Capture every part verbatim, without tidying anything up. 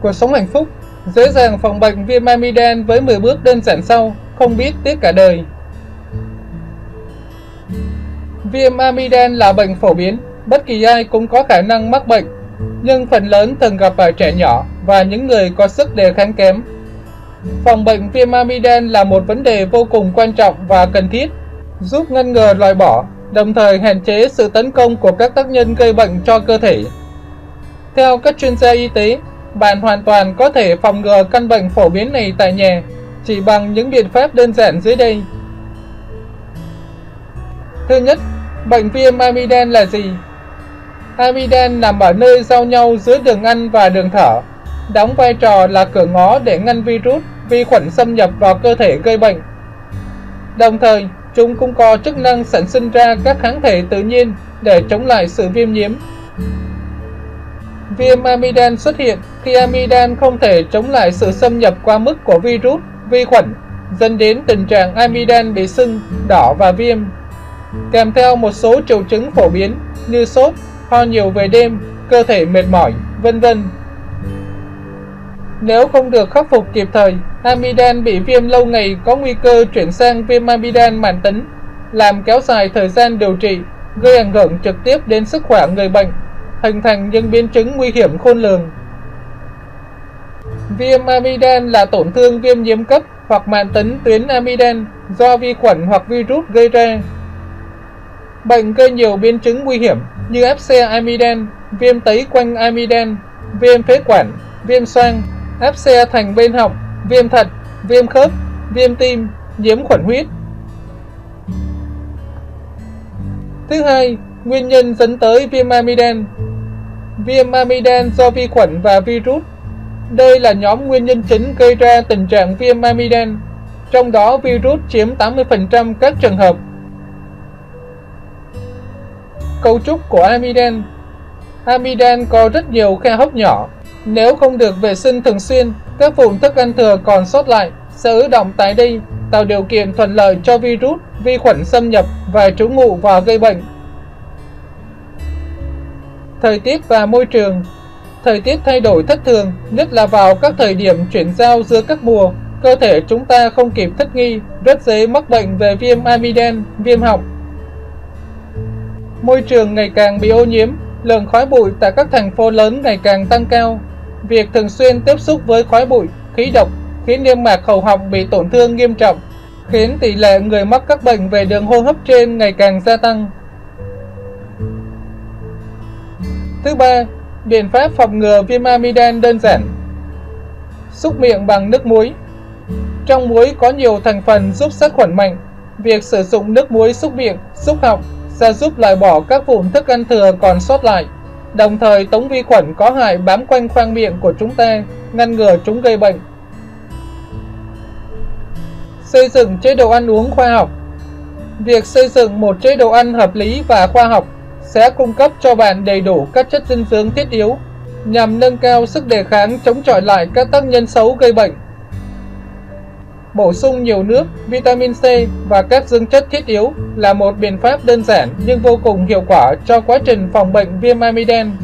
cuộc sống hạnh phúc, dễ dàng phòng bệnh viêm amidan với mười bước đơn giản sau, không biết tiếc cả đời. Viêm amidan là bệnh phổ biến, bất kỳ ai cũng có khả năng mắc bệnh, nhưng phần lớn thường gặp ở trẻ nhỏ và những người có sức đề kháng kém. Phòng bệnh viêm amidan là một vấn đề vô cùng quan trọng và cần thiết, giúp ngăn ngừa loại bỏ, đồng thời hạn chế sự tấn công của các tác nhân gây bệnh cho cơ thể. Theo các chuyên gia y tế, bạn hoàn toàn có thể phòng ngừa căn bệnh phổ biến này tại nhà chỉ bằng những biện pháp đơn giản dưới đây. Thứ nhất, bệnh viêm amidan là gì? Amidan nằm ở nơi giao nhau giữa đường ăn và đường thở, đóng vai trò là cửa ngõ để ngăn virus, vi khuẩn xâm nhập vào cơ thể gây bệnh. Đồng thời, chúng cũng có chức năng sản sinh ra các kháng thể tự nhiên để chống lại sự viêm nhiễm. Viêm amidan xuất hiện khi amidan không thể chống lại sự xâm nhập quá mức của virus, vi khuẩn, dẫn đến tình trạng amidan bị sưng, đỏ và viêm, kèm theo một số triệu chứng phổ biến như sốt, ho nhiều về đêm, cơ thể mệt mỏi, vân vân. Nếu không được khắc phục kịp thời, amidan bị viêm lâu ngày có nguy cơ chuyển sang viêm amidan mãn tính, làm kéo dài thời gian điều trị, gây ảnh hưởng trực tiếp đến sức khỏe người bệnh, hình thành những biến chứng nguy hiểm khôn lường. Viêm amidan là tổn thương viêm nhiễm cấp hoặc mãn tính tuyến amidan do vi khuẩn hoặc virus gây ra. Bệnh gây nhiều biến chứng nguy hiểm như áp xe amidan, viêm tấy quanh amidan, viêm phế quản, viêm xoang, áp xe thành bên họng, viêm thận, viêm khớp, viêm tim, nhiễm khuẩn huyết. Thứ hai, nguyên nhân dẫn tới viêm amidan. Viêm amidan do vi khuẩn và virus. Đây là nhóm nguyên nhân chính gây ra tình trạng viêm amidan, trong đó virus chiếm tám mươi phần trăm các trường hợp. Cấu trúc của amidan. Amidan có rất nhiều khe hốc nhỏ. Nếu không được vệ sinh thường xuyên, các vụn thức ăn thừa còn sót lại sẽ ứ đọng tại đây, tạo điều kiện thuận lợi cho virus, vi khuẩn xâm nhập và trú ngụ và gây bệnh. Thời tiết và môi trường. Thời tiết thay đổi thất thường, nhất là vào các thời điểm chuyển giao giữa các mùa, cơ thể chúng ta không kịp thích nghi, rất dễ mắc bệnh về viêm amidan, viêm họng. Môi trường ngày càng bị ô nhiễm, lượng khói bụi tại các thành phố lớn ngày càng tăng cao. Việc thường xuyên tiếp xúc với khói bụi, khí độc khiến niêm mạc hầu họng bị tổn thương nghiêm trọng, khiến tỷ lệ người mắc các bệnh về đường hô hấp trên ngày càng gia tăng. Thứ ba, biện pháp phòng ngừa viêm amidan đơn giản. Súc miệng bằng nước muối. Trong muối có nhiều thành phần giúp sát khuẩn mạnh. Việc sử dụng nước muối súc miệng, súc họng sẽ giúp loại bỏ các vụn thức ăn thừa còn sót lại, đồng thời tống vi khuẩn có hại bám quanh khoang miệng của chúng ta, ngăn ngừa chúng gây bệnh. Xây dựng chế độ ăn uống khoa học. Việc xây dựng một chế độ ăn hợp lý và khoa học sẽ cung cấp cho bạn đầy đủ các chất dinh dưỡng thiết yếu nhằm nâng cao sức đề kháng chống chọi lại các tác nhân xấu gây bệnh. Bổ sung nhiều nước, vitamin C và các dưỡng chất thiết yếu là một biện pháp đơn giản nhưng vô cùng hiệu quả cho quá trình phòng bệnh viêm amidan.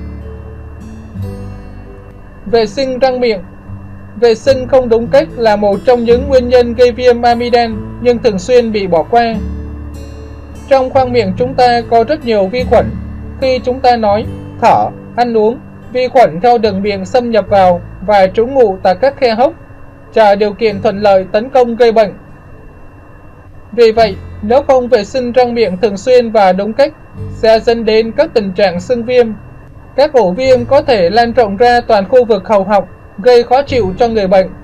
Vệ sinh răng miệng. Vệ sinh không đúng cách là một trong những nguyên nhân gây viêm amidan nhưng thường xuyên bị bỏ qua. Trong khoang miệng chúng ta có rất nhiều vi khuẩn. Khi chúng ta nói, thở, ăn uống, vi khuẩn theo đường miệng xâm nhập vào và trú ngụ tại các khe hốc, trả điều kiện thuận lợi tấn công gây bệnh. Vì vậy, nếu không vệ sinh răng miệng thường xuyên và đúng cách, sẽ dẫn đến các tình trạng sưng viêm. Các ổ viêm có thể lan rộng ra toàn khu vực hầu họng, gây khó chịu cho người bệnh.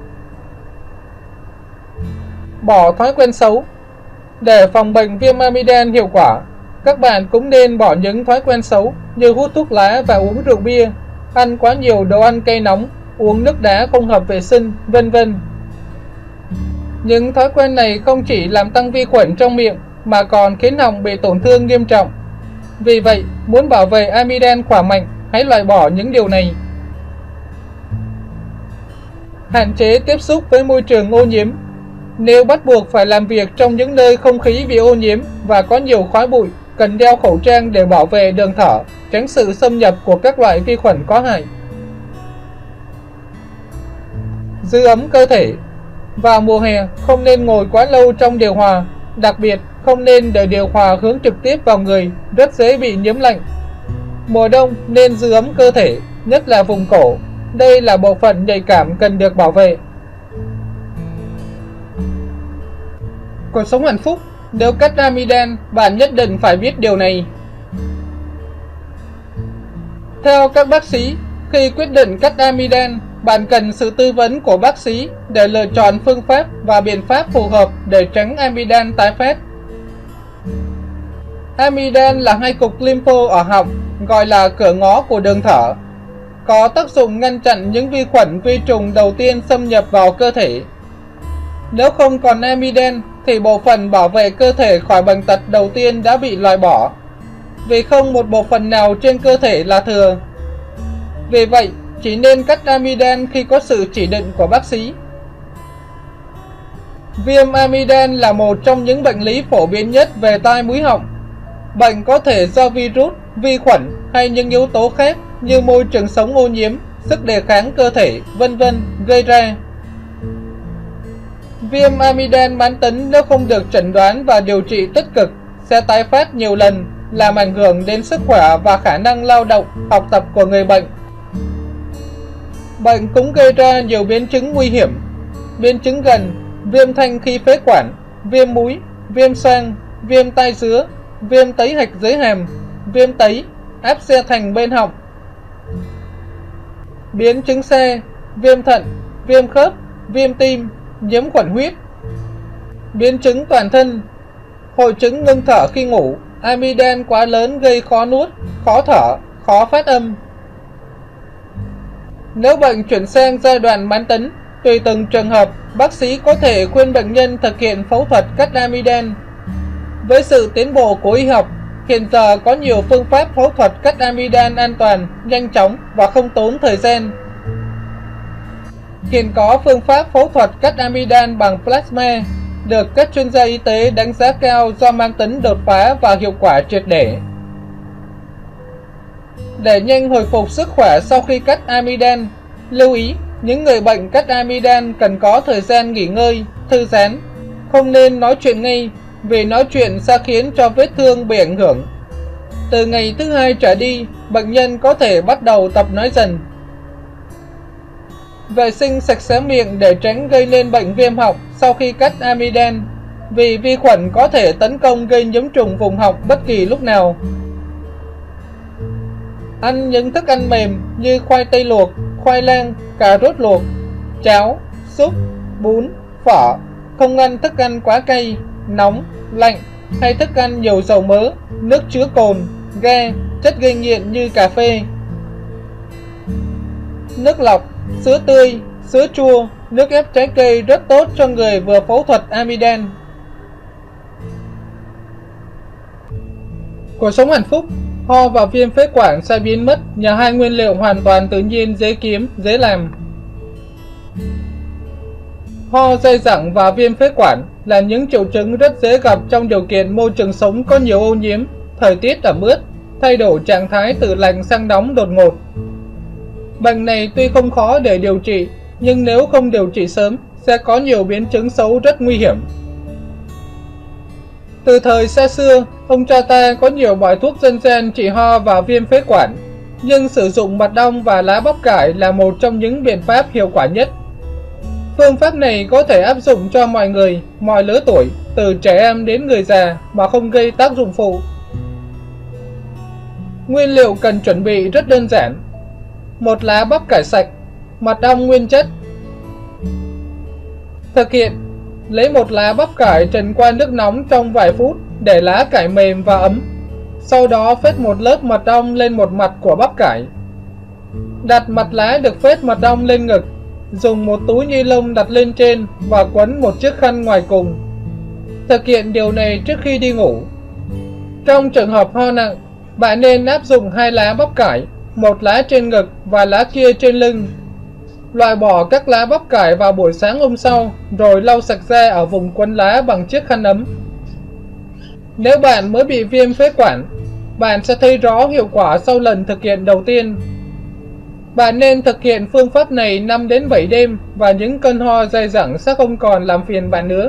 Bỏ thói quen xấu. Để phòng bệnh viêm amidan hiệu quả, các bạn cũng nên bỏ những thói quen xấu như hút thuốc lá và uống rượu bia, ăn quá nhiều đồ ăn cay nóng, uống nước đá không hợp vệ sinh, vân vân. Những thói quen này không chỉ làm tăng vi khuẩn trong miệng mà còn khiến họng bị tổn thương nghiêm trọng. Vì vậy, muốn bảo vệ amidan khỏe mạnh, hãy loại bỏ những điều này. Hạn chế tiếp xúc với môi trường ô nhiễm. Nếu bắt buộc phải làm việc trong những nơi không khí bị ô nhiễm và có nhiều khói bụi, cần đeo khẩu trang để bảo vệ đường thở, tránh sự xâm nhập của các loại vi khuẩn có hại. giữ ấm cơ thể. Vào mùa hè, không nên ngồi quá lâu trong điều hòa, đặc biệt không nên để điều hòa hướng trực tiếp vào người, rất dễ bị nhiễm lạnh. Mùa đông nên giữ ấm cơ thể, nhất là vùng cổ. Đây là bộ phận nhạy cảm cần được bảo vệ. Cuộc sống hạnh phúc. Nếu cắt amidan, bạn nhất định phải biết điều này. Theo các bác sĩ, khi quyết định cắt amidan, bạn cần sự tư vấn của bác sĩ để lựa chọn phương pháp và biện pháp phù hợp để tránh amidan tái phát. Amidan là hai cục lympho ở họng, gọi là cửa ngõ của đường thở, có tác dụng ngăn chặn những vi khuẩn vi trùng đầu tiên xâm nhập vào cơ thể. Nếu không còn amidan thì bộ phận bảo vệ cơ thể khỏi bệnh tật đầu tiên đã bị loại bỏ, vì không một bộ phận nào trên cơ thể là thừa. Vì vậy, chỉ nên cắt amidan khi có sự chỉ định của bác sĩ. Viêm amidan là một trong những bệnh lý phổ biến nhất về tai mũi họng. Bệnh có thể do virus, vi khuẩn hay những yếu tố khác như môi trường sống ô nhiễm, sức đề kháng cơ thể, vân vân gây ra. Viêm amidan mãn tính nếu không được chẩn đoán và điều trị tích cực sẽ tái phát nhiều lần, làm ảnh hưởng đến sức khỏe và khả năng lao động, học tập của người bệnh. Bệnh cũng gây ra nhiều biến chứng nguy hiểm. Biến chứng gần: viêm thanh khí phế quản, viêm mũi, viêm xoang, viêm tai dứa, viêm tấy hạch dưới hàm, viêm tấy, áp xe thành bên họng. Biến chứng C: viêm thận, viêm khớp, viêm tim, nhiễm khuẩn huyết. Biến chứng toàn thân: hội chứng ngưng thở khi ngủ, amidan quá lớn gây khó nuốt, khó thở, khó phát âm. Nếu bệnh chuyển sang giai đoạn mãn tính, tùy từng trường hợp, bác sĩ có thể khuyên bệnh nhân thực hiện phẫu thuật cắt amidan. Với sự tiến bộ của y học, hiện giờ có nhiều phương pháp phẫu thuật cắt amidan an toàn, nhanh chóng và không tốn thời gian. Hiện có phương pháp phẫu thuật cắt amidan bằng plasma, được các chuyên gia y tế đánh giá cao do mang tính đột phá và hiệu quả triệt để. Để nhanh hồi phục sức khỏe sau khi cắt amidan, lưu ý, những người bệnh cắt amidan cần có thời gian nghỉ ngơi, thư giãn, không nên nói chuyện ngay, vì nói chuyện sẽ khiến cho vết thương bị ảnh hưởng. Từ ngày thứ hai trở đi, bệnh nhân có thể bắt đầu tập nói dần. Vệ sinh sạch sẽ miệng để tránh gây nên bệnh viêm họng sau khi cắt amidan, vì vi khuẩn có thể tấn công gây nhiễm trùng vùng họng bất kỳ lúc nào. Ăn những thức ăn mềm như khoai tây luộc, khoai lang, cà rốt luộc, cháo, súp, bún, phở. Không ăn thức ăn quá cay, nóng, lạnh hay thức ăn nhiều dầu mỡ, nước chứa cồn, ga, chất gây nghiện như cà phê. Nước lọc, sữa tươi, sữa chua, nước ép trái cây rất tốt cho người vừa phẫu thuật amidan. Cuộc sống hạnh phúc. Ho và viêm phế quản sẽ biến mất nhờ hai nguyên liệu hoàn toàn tự nhiên, dễ kiếm, dễ làm. Ho, dai dẳng và viêm phế quản là những triệu chứng rất dễ gặp trong điều kiện môi trường sống có nhiều ô nhiễm, thời tiết ẩm ướt, thay đổi trạng thái từ lạnh sang nóng đột ngột. Bệnh này tuy không khó để điều trị, nhưng nếu không điều trị sớm sẽ có nhiều biến chứng xấu rất nguy hiểm. Từ thời xa xưa, ông cha ta có nhiều bài thuốc dân gian trị ho và viêm phế quản, nhưng sử dụng mật ong và lá bắp cải là một trong những biện pháp hiệu quả nhất. Phương pháp này có thể áp dụng cho mọi người, mọi lứa tuổi, từ trẻ em đến người già mà không gây tác dụng phụ. Nguyên liệu cần chuẩn bị rất đơn giản. Một lá bắp cải sạch, mật ong nguyên chất. Thực hiện: lấy một lá bắp cải trần qua nước nóng trong vài phút để lá cải mềm và ấm. Sau đó phết một lớp mật ong lên một mặt của bắp cải. Đặt mặt lá được phết mật ong lên ngực, dùng một túi ni lông đặt lên trên và quấn một chiếc khăn ngoài cùng. Thực hiện điều này trước khi đi ngủ. Trong trường hợp ho nặng, bạn nên áp dụng hai lá bắp cải, một lá trên ngực và lá kia trên lưng. Loại bỏ các lá bắp cải vào buổi sáng hôm sau, rồi lau sạch da ở vùng quấn lá bằng chiếc khăn ấm. Nếu bạn mới bị viêm phế quản, bạn sẽ thấy rõ hiệu quả sau lần thực hiện đầu tiên. Bạn nên thực hiện phương pháp này năm đến bảy đêm và những cơn ho dai dẳng sẽ không còn làm phiền bạn nữa.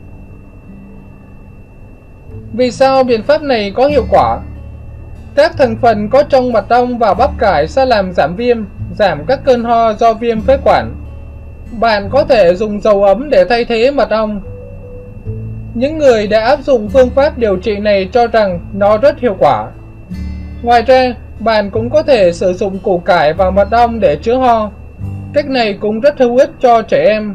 Vì sao biện pháp này có hiệu quả? Các thành phần có trong mật ong và bắp cải sẽ làm giảm viêm, giảm các cơn ho do viêm phế quản. Bạn có thể dùng dầu ấm để thay thế mật ong. Những người đã áp dụng phương pháp điều trị này cho rằng nó rất hiệu quả. Ngoài ra, bạn cũng có thể sử dụng củ cải và mật ong để chữa ho. Cách này cũng rất hữu ích cho trẻ em.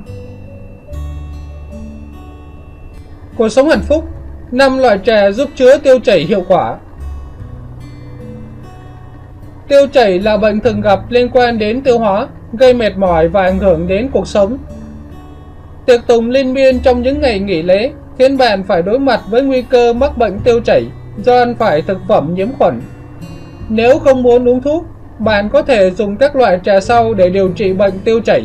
Cuộc sống hạnh phúc. năm loại trà giúp chữa tiêu chảy hiệu quả. Tiêu chảy là bệnh thường gặp liên quan đến tiêu hóa, gây mệt mỏi và ảnh hưởng đến cuộc sống. Tiệc tùng liên miên trong những ngày nghỉ lễ khiến bạn phải đối mặt với nguy cơ mắc bệnh tiêu chảy do ăn phải thực phẩm nhiễm khuẩn. Nếu không muốn uống thuốc, bạn có thể dùng các loại trà sau để điều trị bệnh tiêu chảy.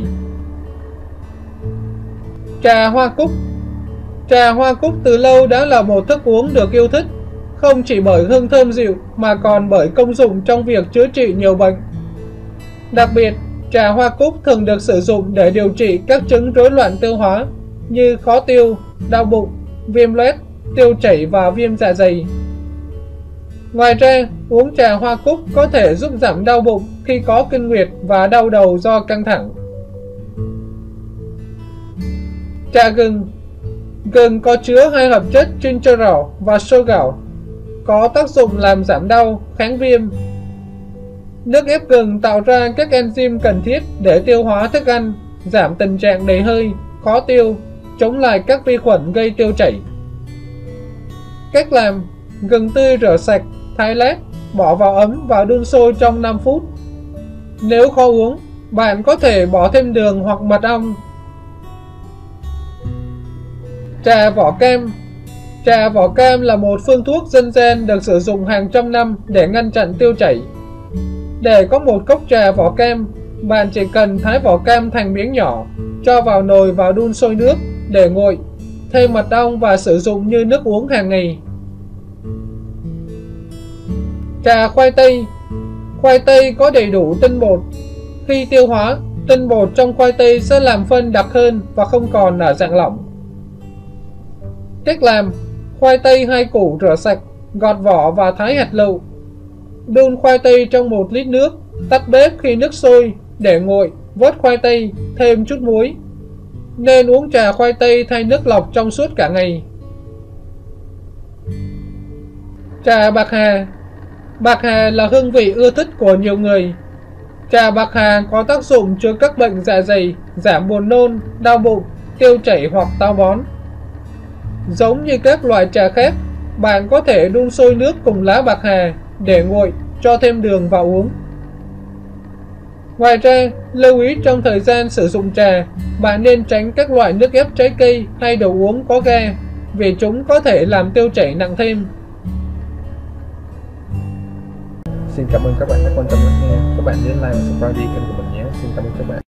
Trà hoa cúc. Trà hoa cúc từ lâu đã là một thức uống được yêu thích, không chỉ bởi hương thơm dịu mà còn bởi công dụng trong việc chữa trị nhiều bệnh. Đặc biệt, trà hoa cúc thường được sử dụng để điều trị các chứng rối loạn tiêu hóa như khó tiêu, đau bụng, viêm loét, tiêu chảy và viêm dạ dày. Ngoài ra, uống trà hoa cúc có thể giúp giảm đau bụng khi có kinh nguyệt và đau đầu do căng thẳng. Trà gừng. Gừng có chứa hai hợp chất gingerol và sorghum, có tác dụng làm giảm đau, kháng viêm. Nước ép gừng tạo ra các enzyme cần thiết để tiêu hóa thức ăn, giảm tình trạng đầy hơi, khó tiêu, chống lại các vi khuẩn gây tiêu chảy. Cách làm: gừng tươi rửa sạch, thái lát, bỏ vào ấm và đun sôi trong năm phút. Nếu khó uống, bạn có thể bỏ thêm đường hoặc mật ong. Trà vỏ cam. Trà vỏ cam là một phương thuốc dân gian được sử dụng hàng trăm năm để ngăn chặn tiêu chảy. Để có một cốc trà vỏ cam, bạn chỉ cần thái vỏ cam thành miếng nhỏ, cho vào nồi và đun sôi nước để nguội, thêm mật ong và sử dụng như nước uống hàng ngày. Trà khoai tây. Khoai tây có đầy đủ tinh bột. Khi tiêu hóa, tinh bột trong khoai tây sẽ làm phân đặc hơn và không còn ở dạng lỏng. Cách làm: khoai tây hai củ rửa sạch, gọt vỏ và thái hạt lựu. Đun khoai tây trong một lít nước, tắt bếp khi nước sôi, để nguội, vớt khoai tây, thêm chút muối. Nên uống trà khoai tây thay nước lọc trong suốt cả ngày. Trà bạc hà. Bạc hà là hương vị ưa thích của nhiều người. Trà bạc hà có tác dụng chữa các bệnh dạ dày, giảm buồn nôn, đau bụng, tiêu chảy hoặc táo bón. Giống như các loại trà khác, bạn có thể đun sôi nước cùng lá bạc hà để nguội, cho thêm đường vào uống. Ngoài ra, lưu ý trong thời gian sử dụng trà, bạn nên tránh các loại nước ép trái cây hay đồ uống có ga, vì chúng có thể làm tiêu chảy nặng thêm. Xin cảm ơn các bạn đã quan tâm lắng nghe. Các bạn nhớ like và subscribe kênh của mình nhé. Xin cảm ơn các bạn.